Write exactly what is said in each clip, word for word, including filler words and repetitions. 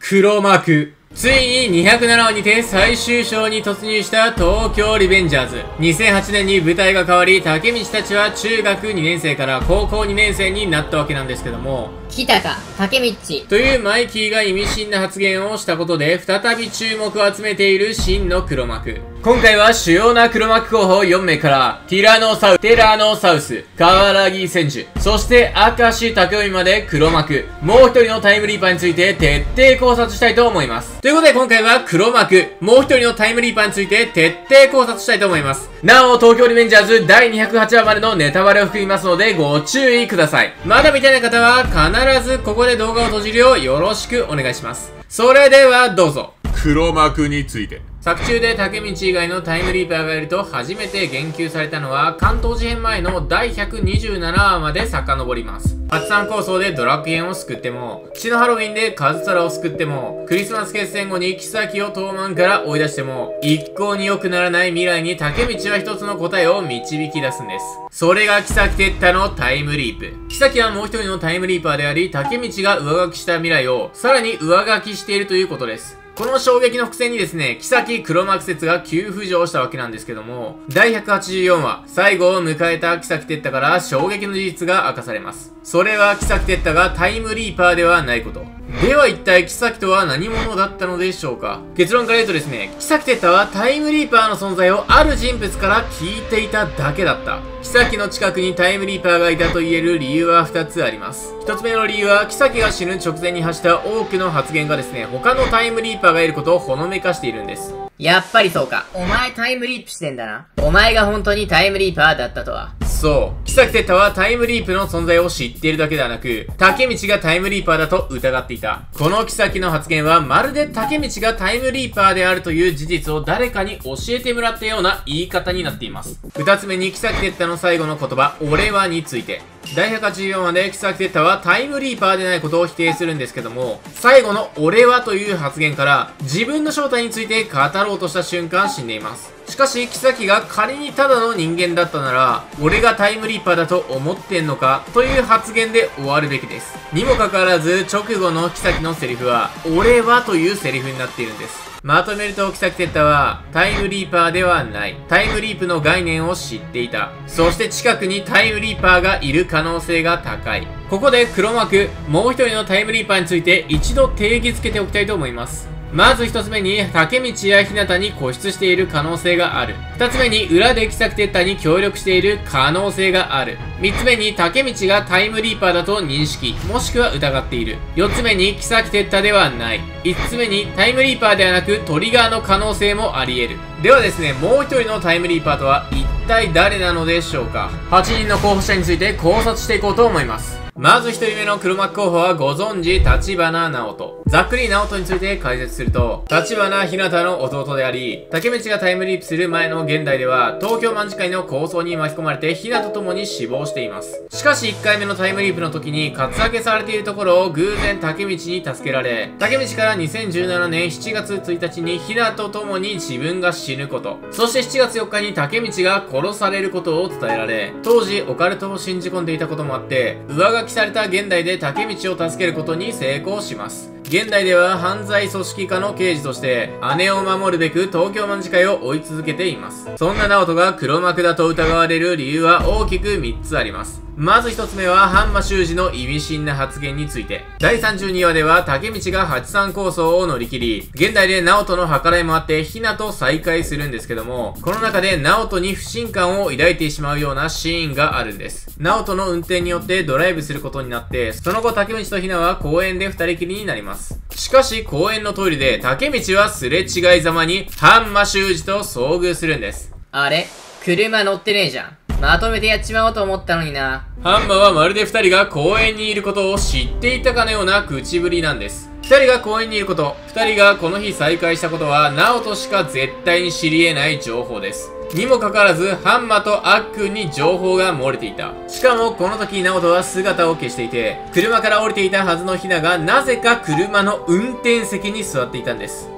黒幕。ついににひゃくななわにて最終章に突入した東京リベンジャーズ。にせんはちねんに舞台が変わり、竹道たちは中学にねん生から高校にねん生になったわけなんですけども、 来たか、竹道。 というマイキーが意味深な発言をしたことで、再び注目を集めている真の黒幕。今回は主要な黒幕候補よんめいから、ティラノサウス、テラノサウス、カワラギ千住、そして明石武臣まで黒幕、もう一人のタイムリーパーについて徹底考察したいと思います。ということで今回は黒幕、もう一人のタイムリーパーについて徹底考察したいと思います。なお、東京リベンジャーズだいにひゃくはちわまでのネタバレを含みますのでご注意ください。まだ見てない方は必ずここで動画を閉じるようよろしくお願いします。それではどうぞ。 黒幕について。 作中で竹道以外のタイムリーパーがいると初めて言及されたのは関東事変前のだいひゃくにじゅうななわまで遡ります。はちさん構想でドラッグ編を救っても、血のハロウィンでカズトラを救っても、クリスマス決戦後に妃を東満から追い出しても、一向に良くならない未来に竹道は一つの答えを導き出すんです。それが妃哲太のタイムリープ。妃はもう一人のタイムリーパーであり、竹道が上書きした未来をさらに上書きしているということです。この衝撃の伏線にですね、妃黒幕説が急浮上したわけなんですけども、だいひゃくはちじゅうよんわ、最後を迎えた妃哲太から衝撃の事実が明かされます。それは妃哲太がタイムリーパーではないこと。では一体妃とは何者だったのでしょうか。結論から言うとですね、妃哲太はタイムリーパーの存在をある人物から聞いていただけだった。妃の近くにタイムリーパーがいたと言える理由はふたつあります。ひとつめの理由は、妃が死ぬ直前に発した多くの発言がですね、他のタイムリーパーがいることをほのめかしているんです。 やっぱりそうか。お前タイムリープしてんだな。お前が本当にタイムリーパーだったとは。 そう。妃哲太はタイムリープの存在を知っているだけではなく、竹道がタイムリーパーだと疑っていた。この妃の発言はまるで竹道がタイムリーパーであるという事実を誰かに教えてもらったような言い方になっています。二つ目に妃哲太の最後の言葉、俺はについて。だいひゃくはちじゅうよんわで妃哲太はタイムリーパーでないことを否定するんですけども、最後の俺はという発言から自分の正体について語ろうとした瞬間死んでいます。しかし、妃が仮にただの人間だったなら、俺がタイムリーパーだと思ってんのかという発言で終わるべきです。にもかかわらず、直後の妃のセリフは、俺はというセリフになっているんです。まとめると、妃哲太は、タイムリーパーではない。タイムリープの概念を知っていた。そして近くにタイムリーパーがいる可能性が高い。ここで黒幕、もう一人のタイムリーパーについて一度定義づけておきたいと思います。まず一つ目に、竹道や日向に固執している可能性がある。二つ目に、裏で妃哲太に協力している可能性がある。三つ目に、竹道がタイムリーパーだと認識、もしくは疑っている。四つ目に、妃哲太ではない。五つ目に、タイムリーパーではなくトリガーの可能性もあり得る。ではですね、もう一人のタイムリーパーとは一体誰なのでしょうか。はちにんの候補者について考察していこうと思います。まず一人目の黒幕候補はご存知、立花直人。ざっくり直人について解説すると、立花日向の弟であり、竹道がタイムリープする前の現代では、東京卍会の抗争に巻き込まれて日向と共に死亡しています。しかしいっかいめのタイムリープの時に、カツアゲされているところを偶然竹道に助けられ、竹道からにせんじゅうななねんしちがつついたちに日向と共に自分が死ぬこと、そしてしちがつよっかに竹道が殺されることを伝えられ、当時オカルトを信じ込んでいたこともあって、上書きされた現代で竹道を助けることに成功します。現代では犯罪組織課の刑事として姉を守るべく東京卍会を追い続けています。そんな直人が黒幕だと疑われる理由は大きくみっつあります。まず一つ目は、半馬修二の意味深な発言について。だいさんじゅうにわでは、竹道がはちさん構想を乗り切り、現代で直人の計らいもあって、ひなと再会するんですけども、この中で直人に不信感を抱いてしまうようなシーンがあるんです。直人の運転によってドライブすることになって、その後竹道とひなは公園で二人きりになります。しかし、公園のトイレで竹道はすれ違いざまに、半馬修二と遭遇するんです。 あれ？車乗ってねえじゃん。まとめてやっちまおうと思ったのにな。 ハンマはまるで二人が公園にいることを知っていたかのような口ぶりなんです。二人が公園にいること、二人がこの日再会したことは、直人しか絶対に知り得ない情報です。にもかかわらず、ハンマとアックンに情報が漏れていた。しかも、この時、直人は姿を消していて、車から降りていたはずのヒナが、なぜか車の運転席に座っていたんです。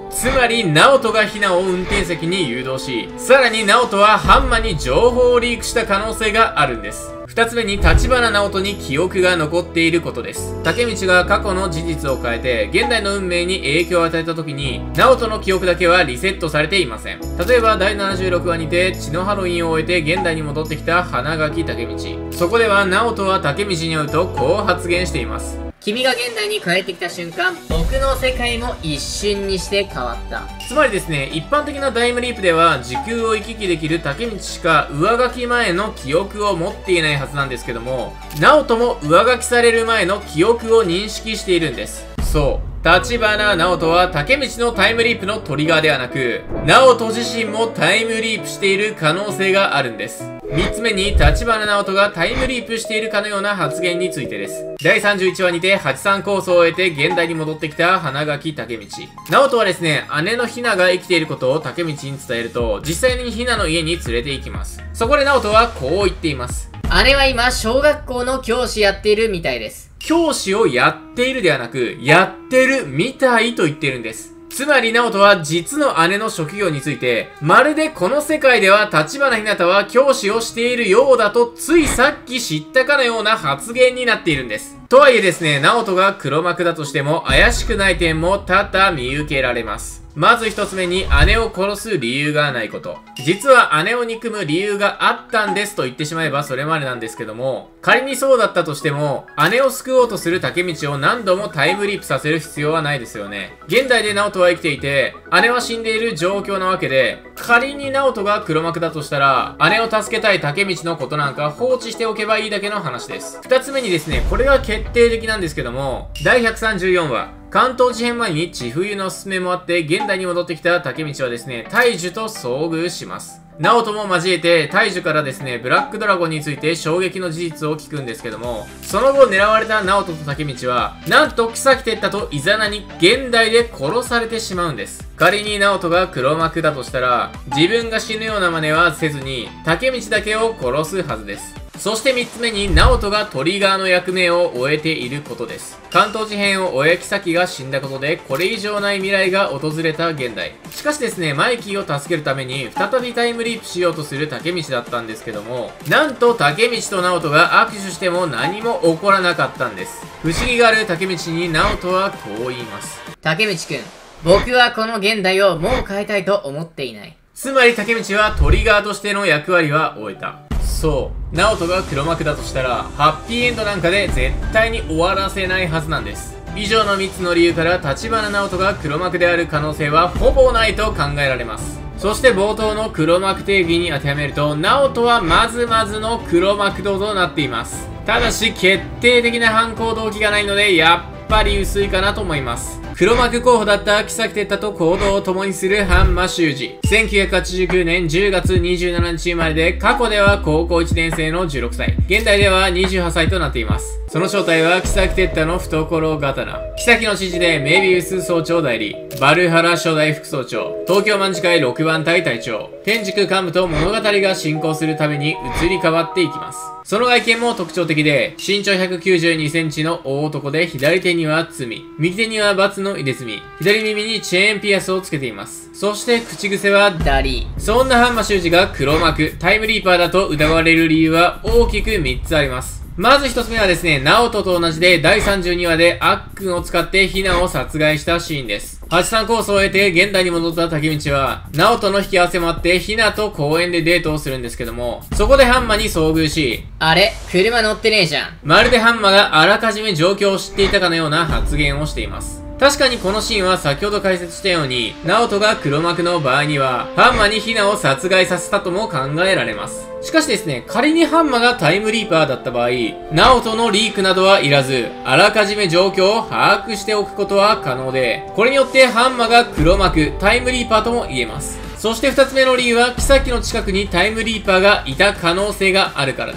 つまり、ナオトがヒナを運転席に誘導し、さらにナオトはハンマに情報をリークした可能性があるんです。二つ目に、立花直人に記憶が残っていることです。竹道が過去の事実を変えて、現代の運命に影響を与えた時に、直人の記憶だけはリセットされていません。例えば、だいななじゅうろくわにて、血のハロウィンを終えて現代に戻ってきた花垣竹道。そこでは、直人は竹道に会うと、こう発言しています。 君が現代に帰ってきた瞬間、僕の世界も一瞬にして変わった。 つまりですね、一般的なタイムリープでは時空を行き来できる竹道しか上書き前の記憶を持っていないはずなんですけども、直人も上書きされる前の記憶を認識しているんです。そう。立花直人は竹道のタイムリープのトリガーではなく、直人自身もタイムリープしている可能性があるんです。三つ目に、立花直人がタイムリープしているかのような発言についてです。だいさんじゅういちわにて、はちさん構想を終えて現代に戻ってきた花垣竹道。直人はですね、姉のひなが生きていることを竹道に伝えると、実際にひなの家に連れて行きます。そこで直人はこう言っています。 姉は今、小学校の教師やっているみたいです。 教師をやっているではなく、やってるみたいと言っているんです。つまり、直人は実の姉の職業について、まるでこの世界では立花ひなたは教師をしているようだと、ついさっき知ったかのような発言になっているんです。とはいえですね、直人が黒幕だとしても怪しくない点も多々見受けられます。まず一つ目に、姉を殺す理由がないこと。実は姉を憎む理由があったんですと言ってしまえばそれまでなんですけども、仮にそうだったとしても、姉を救おうとする竹道を何度もタイムリープさせる必要はないですよね。現代で直人は生きていて、姉は死んでいる状況なわけで、仮に直人が黒幕だとしたら、姉を助けたい竹道のことなんか放置しておけばいいだけの話です。二つ目にですね、これが決定的なんですけども、だいひゃくさんじゅうよんわ、関東事変前に千冬の勧めもあって現代に戻ってきた竹道はですね、大樹と遭遇します。直人も交えて大樹からですね、ブラックドラゴンについて衝撃の事実を聞くんですけども、その後狙われた直人と竹道は、なんと木崎哲太とイザナに現代で殺されてしまうんです。仮に直人が黒幕だとしたら、自分が死ぬような真似はせずに、竹道だけを殺すはずです。そしてみっつめに、直人がトリガーの役目を終えていることです。関東事変を終え、妃が死んだことで、これ以上ない未来が訪れた現代。しかしですね、マイキーを助けるために、再びタイムリープしようとする竹道だったんですけども、なんと竹道と直人が握手しても何も起こらなかったんです。不思議がある竹道に直人はこう言います。 竹道くん、僕はこの現代をもう変えたいと思っていない。 つまり竹道はトリガーとしての役割は終えた。そう。直人が黒幕だとしたら、ハッピーエンドなんかで絶対に終わらせないはずなんです。以上のみっつの理由から、立花直人が黒幕である可能性はほぼないと考えられます。そして冒頭の黒幕定義に当てはめると、直人はまずまずの黒幕度となっています。ただし、決定的な犯行動機がないので、やっぱり薄いかなと思います。黒幕候補だった木崎哲太と行動を共にする半間修二。せんきゅうひゃくはちじゅうきゅうねんじゅうがつにじゅうしちにち生まれで、過去では高校いちねん生のじゅうろくさい。現代ではにじゅうはっさいとなっています。その正体は木崎哲太の懐刀。木崎の指示でメビウス総長代理、バルハラ初代副総長、東京卍会ろくばん隊隊長、天竺幹部と物語が進行するために移り変わっていきます。その外見も特徴的で、身長ひゃくきゅうじゅうにセンチの大男で、左手には罪、右手にはバツの入れ墨、左耳にチェーンピアスをつけています。そして口癖はダリー。そんな半間修二が黒幕、タイムリーパーだと疑われる理由は大きくみっつあります。まず一つ目はですね、直人と同じでだいさんじゅうにわであっくんを使ってヒナを殺害したシーンです。はちさん構想を得て現代に戻った竹道は、直人の引き合わせもあってヒナと公園でデートをするんですけども、そこでハンマに遭遇し、 あれ車乗ってねえじゃん。 まるでハンマがあらかじめ状況を知っていたかのような発言をしています。確かにこのシーンは先ほど解説したように、直人が黒幕の場合には、ハンマにヒナを殺害させたとも考えられます。しかしですね、仮にハンマがタイムリーパーだった場合、直人のリークなどはいらず、あらかじめ状況を把握しておくことは可能で、これによってハンマが黒幕、タイムリーパーとも言えます。そして二つ目の理由は、木崎の近くにタイムリーパーがいた可能性があるからです。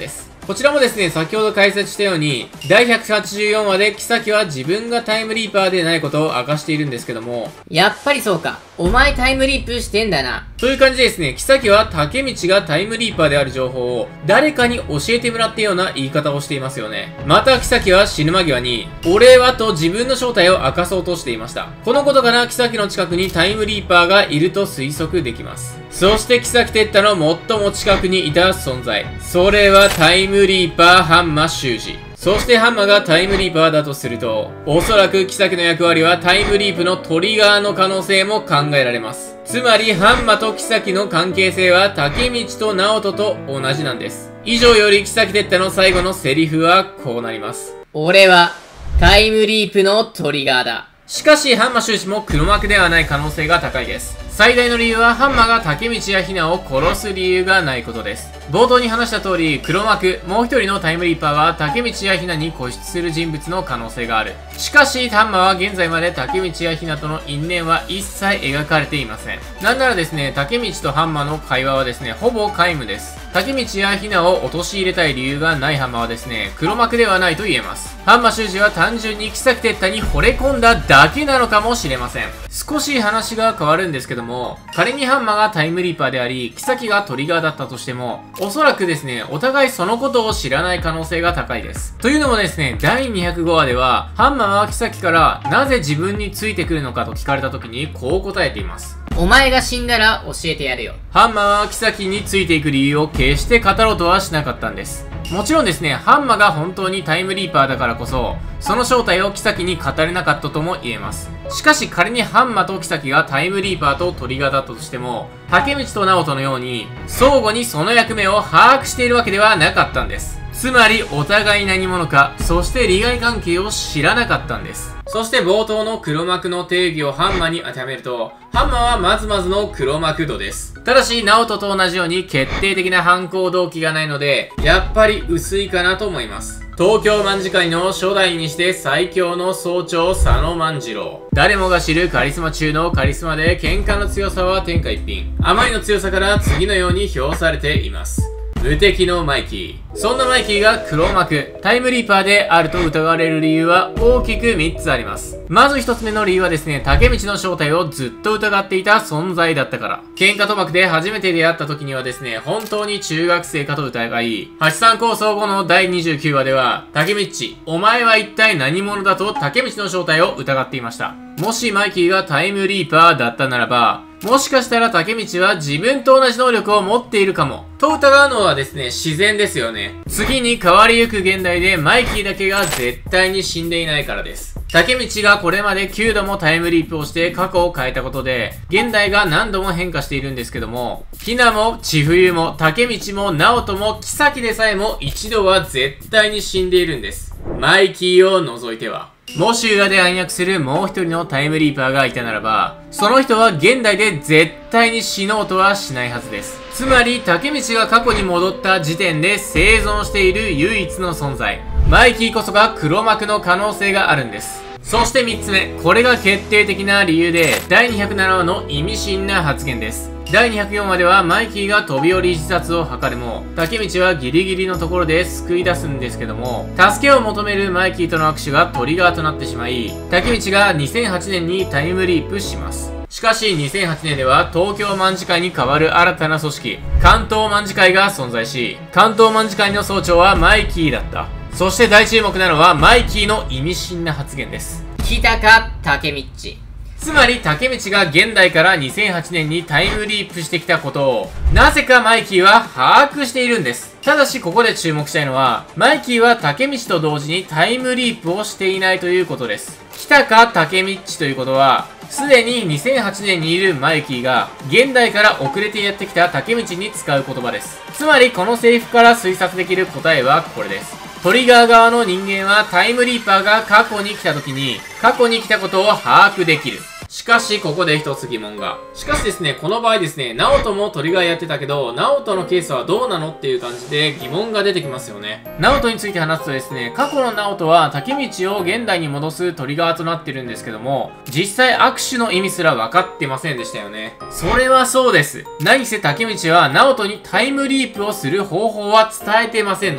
こちらもですね、先ほど解説したように、だいひゃくはちじゅうよんわで妃は自分がタイムリーパーでないことを明かしているんですけども、 やっぱりそうか。お前タイムリープしてんだな。 という感じでですね、妃は竹道がタイムリーパーである情報を誰かに教えてもらったような言い方をしていますよね。また妃は死ぬ間際に、俺はと自分の正体を明かそうとしていました。このことから妃の近くにタイムリーパーがいると推測できます。そして妃哲太の最も近くにいた存在。それはタイムリーパーハンマ修二。そしてハンマがタイムリーパーだとすると、おそらく妃の役割はタイムリープのトリガーの可能性も考えられます。つまりハンマと妃の関係性は竹道と直人と同じなんです。以上より妃哲太の最後のセリフはこうなります。 俺はタイムリープのトリガーだ。 しかしハンマ修士も黒幕ではない可能性が高いです。最大の理由はハンマが竹道やヒナを殺す理由がないことです。冒頭に話した通り、黒幕、もう一人のタイムリーパーは竹道やヒナに固執する人物の可能性がある。しかし、ハンマは現在まで竹道やヒナとの因縁は一切描かれていません。なんならですね、竹道とハンマの会話はですね、ほぼ皆無です。竹道やヒナを陥れたい理由がないハンマはですね、黒幕ではないと言えます。ハンマ修士は単純に妃哲太に惚れ込んだだけなのかもしれません。少し話が変わるんですけども、仮にハンマがタイムリーパーであり、妃がトリガーだったとしても、おそらくですね、お互いそのことを知らない可能性が高いです。というのもですね、だいにひゃくごわでは、ハンマは妃からなぜ自分についてくるのかと聞かれた時にこう答えています。 お前が死んだら教えてやるよ。 ハンマは妃についていく理由を決して語ろうとはしなかったんです。もちろんですね、ハンマが本当にタイムリーパーだからこそ、その正体を妃に語れなかったとも言えます。しかし仮にハンマと妃がタイムリーパーとトリガーだったとしても、竹道と直人のように、相互にその役目を把握しているわけではなかったんです。つまり、お互い何者か、そして利害関係を知らなかったんです。そして冒頭の黒幕の定義をハンマに当てはめると、ハンマはまずまずの黒幕度です。ただし、直人と同じように決定的な犯行動機がないので、やっぱり薄いかなと思います。東京卍会の初代にして最強の総長佐野万次郎。誰もが知るカリスマ中のカリスマで喧嘩の強さは天下一品。あまりの強さから次のように評されています。無敵のマイキー。そんなマイキーが黒幕、タイムリーパーであると疑われる理由は大きくみっつあります。まずひとつめの理由はですね、竹道の正体をずっと疑っていた存在だったから。喧嘩賭博で初めて出会った時にはですね、本当に中学生かと疑い、はちさん構想後のだいにじゅうきゅうわでは、竹道、お前は一体何者だと竹道の正体を疑っていました。もしマイキーがタイムリーパーだったならば、もしかしたら竹道は自分と同じ能力を持っているかも。と疑うのはですね、自然ですよね。次に変わりゆく現代でマイキーだけが絶対に死んでいないからです。竹道がこれまできゅうどもタイムリープをして過去を変えたことで、現代が何度も変化しているんですけども、ひなも千冬も竹道も直人も妃でさえも一度は絶対に死んでいるんです。マイキーを除いては。もし裏で暗躍するもう一人のタイムリーパーがいたならば、その人は現代で絶対に死のうとはしないはずです。つまり、竹道が過去に戻った時点で生存している唯一の存在。マイキーこそが黒幕の可能性があるんです。そしてみっつめ、これが決定的な理由で、だいにひゃくななわの意味深な発言です。だいにひゃくよんわではマイキーが飛び降り自殺を図るも、竹道はギリギリのところで救い出すんですけども、助けを求めるマイキーとの握手がトリガーとなってしまい、竹道がにせんはちねんにタイムリープします。しかしにせんはちねんでは東京卍会に代わる新たな組織、関東卍会が存在し、関東卍会の総長はマイキーだった。そして大注目なのはマイキーの意味深な発言です。 来たか、竹道。 つまり竹道が現代からにせんはちねんにタイムリープしてきたことを、なぜかマイキーは把握しているんです。ただしここで注目したいのは、マイキーは竹道と同時にタイムリープをしていないということです。来たか竹道ということは、すでににせんはちねんにいるマイキーが、現代から遅れてやってきた竹道に使う言葉です。つまりこのセリフから推察できる答えはこれです。トリガー側の人間はタイムリーパーが過去に来た時に、過去に来たことを把握できる。しかし、ここで一つ疑問が。しかしですね、この場合ですね、直人もトリガーやってたけど、直人のケースはどうなのっていう感じで疑問が出てきますよね。直人について話すとですね、過去の直人は竹道を現代に戻すトリガーとなってるんですけども、実際握手の意味すら分かってませんでしたよね。それはそうです。何せ竹道は直人にタイムリープをする方法は伝えてませんので。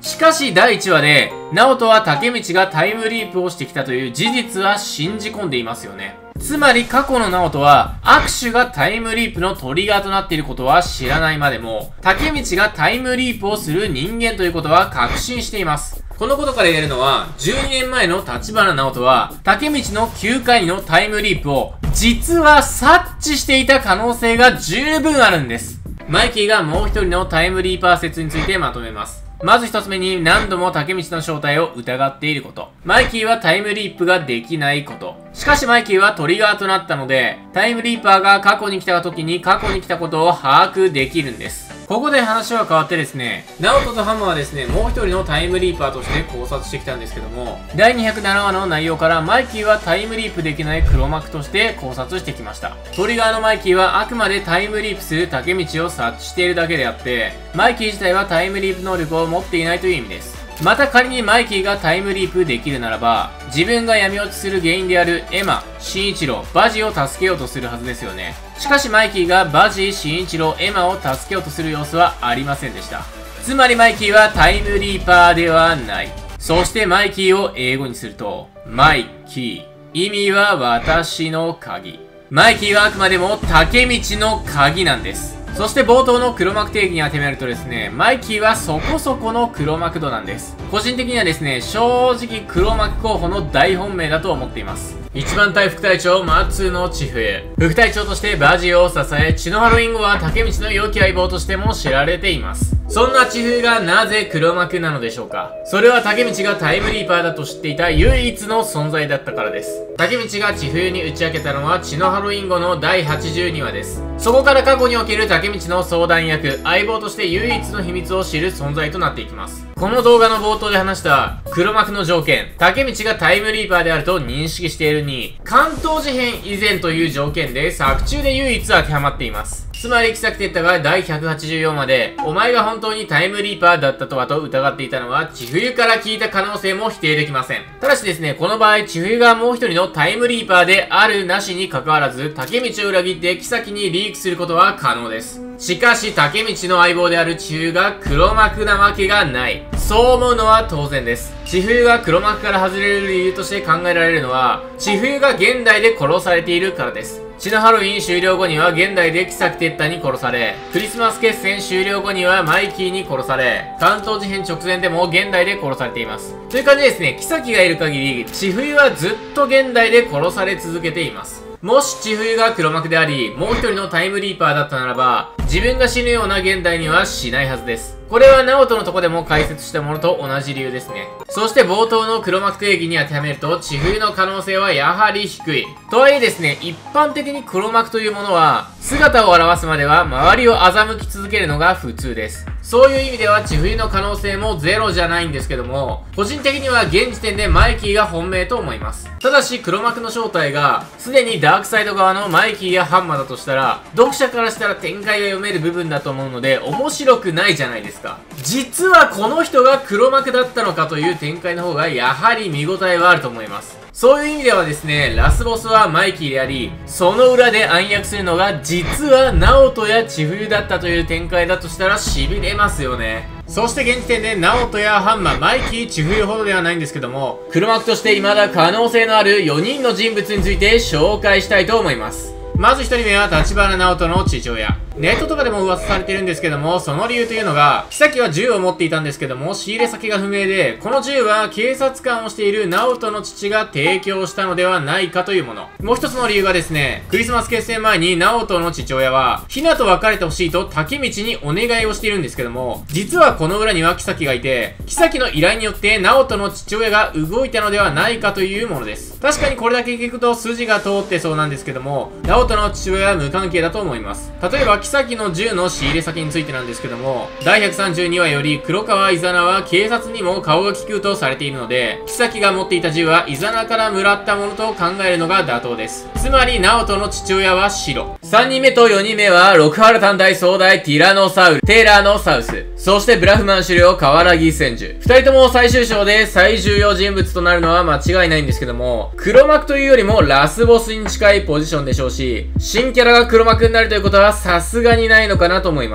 しかしだいいちわで、ナオトはタケミチがタイムリープをしてきたという事実は信じ込んでいますよね。つまり過去のナオトは、握手がタイムリープのトリガーとなっていることは知らないまでも、タケミチがタイムリープをする人間ということは確信しています。このことから言えるのは、じゅうにねんまえの立花直人は、タケミチのきゅうかいのタイムリープを、実は察知していた可能性が十分あるんです。マイキーがもう一人のタイムリーパー説についてまとめます。まず一つ目に何度もタケミチの正体を疑っていること。マイキーはタイムリープができないこと。しかしマイキーはトリガーとなったので、タイムリーパーが過去に来た時に過去に来たことを把握できるんです。ここで話は変わってですね、ナオトとハムはですね、もう一人のタイムリーパーとして考察してきたんですけども、だいにひゃくななわの内容からマイキーはタイムリープできない黒幕として考察してきました。トリガーのマイキーはあくまでタイムリープするタケミチを察知しているだけであって、マイキー自体はタイムリープ能力を持っていないという意味です。また仮にマイキーがタイムリープできるならば、自分が闇落ちする原因であるエマ、シンイチロ、バジを助けようとするはずですよね。しかしマイキーがバジ、シンイチロ、エマを助けようとする様子はありませんでした。つまりマイキーはタイムリーパーではない。そしてマイキーを英語にすると、マイキー。意味は私の鍵。マイキーはあくまでもタケミチの鍵なんです。そして冒頭の黒幕定義に当てはめるとですね、マイキーはそこそこの黒幕度なんです。個人的にはですね、正直黒幕候補の大本命だと思っています。一番隊副隊長、マッツーの千冬。副隊長としてバジを支え、血のハロウィン後はタケミチの良き相棒としても知られています。そんな千冬がなぜ黒幕なのでしょうか。それはタケミチがタイムリーパーだと知っていた唯一の存在だったからです。タケミチが千冬に打ち明けたのは血のハロウィン後のだいはちじゅうにわです。そこから過去におけるタケミチの相談役、相棒として唯一の秘密を知る存在となっていきます。この動画の冒頭で話した黒幕の条件、タケミチがタイムリーパーであると認識しているに、関東事変以前という条件で作中で唯一当てはまっています。つまり、キサキテッタがだいひゃくはちじゅうよんわで、お前が本当にタイムリーパーだったとはと疑っていたのは、千冬から聞いた可能性も否定できません。ただしですね、この場合、千冬がもう一人のタイムリーパーであるなしに関わらず、タケミチを裏切ってキサキにリークすることは可能です。しかし、タケミチの相棒である千冬が黒幕なわけがない。そう思うのは当然です。千冬が黒幕から外れる理由として考えられるのは、千冬が現代で殺されているからです。血のハロウィン終了後には現代でキサキテッタに殺され、クリスマス決戦終了後にはマイキーに殺され、関東事変直前でも現代で殺されています。という感じでですね、キサキがいる限り、千冬はずっと現代で殺され続けています。もし千冬が黒幕であり、もう一人のタイムリーパーだったならば、自分が死ぬような現代にはしないはずです。これはナオトのとこでも解説したものと同じ理由ですね。そして冒頭の黒幕定義に当てはめると、千冬の可能性はやはり低い。とはいえですね、一般的に黒幕というものは、姿を現すまでは周りを欺き続けるのが普通です。そういう意味では千冬の可能性もゼロじゃないんですけども、個人的には現時点でマイキーが本命と思います。ただし黒幕の正体が、すでにダークサイド側のマイキーやハンマーだとしたら、読者からしたら展開が読める部分だと思うので、面白くないじゃないですか。実はこの人が黒幕だったのかという展開の方がやはり見応えはあると思います。そういう意味ではですね、ラスボスはマイキーであり、その裏で暗躍するのが実はナオトや千冬だったという展開だとしたら痺れますよね。そして現時点でナオトやハンマ、マイキー、千冬ほどではないんですけども、黒幕として未だ可能性のあるよにんの人物について紹介したいと思います。まずひとりめは立花直人の父親。ネットとかでも噂されてるんですけども、その理由というのが、キサキは銃を持っていたんですけども、仕入れ先が不明で、この銃は警察官をしている直人の父が提供したのではないかというもの。もう一つの理由がですね、クリスマス決戦前に直人の父親は、ヒナと別れてほしいと竹道にお願いをしているんですけども、実はこの裏にはキサキがいて、キサキの依頼によって直人の父親が動いたのではないかというものです。確かにこれだけ聞くと筋が通ってそうなんですけども、直人の父親は無関係だと思います。例えば、キサキの銃の仕入れ先についてなんですけども、だいひゃくさんじゅうにわより黒川イザナは警察にも顔が利くとされているので、キサキが持っていた銃はイザナからもらったものと考えるのが妥当です。つまり、ナオトの父親は白。さんにんめとよにんめは、六原短大総大ティラノサウル、テーラーのサウス、そしてブラフマン狩猟河原木千住。二人とも最終章で最重要人物となるのは間違いないんですけども、黒幕というよりもラスボスに近いポジションでしょうし、新キャラが黒幕になるということはさすがにないのかなと思います。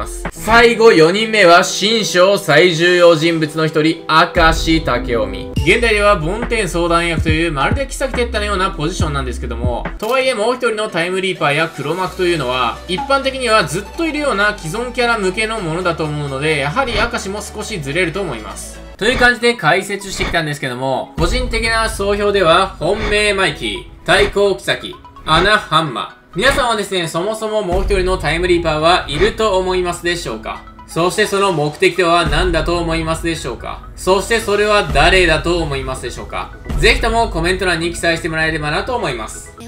最後よにんめは新章最重要人物の一人、明石武臣。現代では梵天相談役というまるで妃哲太のようなポジションなんですけども、とはいえもう一人のタイムリーパーや黒幕というのは、一般的にはずっといるような既存キャラ向けのものだと思うので、やはり明石も少しずれると思います。という感じで解説してきたんですけども、個人的な総評では、本命マイキー、対抗妃、穴ハンマ。皆さんはですね、そもそももう一人のタイムリーパーはいると思いますでしょうか？そしてその目的とは何だと思いますでしょうか？そしてそれは誰だと思いますでしょうか？ぜひともコメント欄に記載してもらえればなと思います。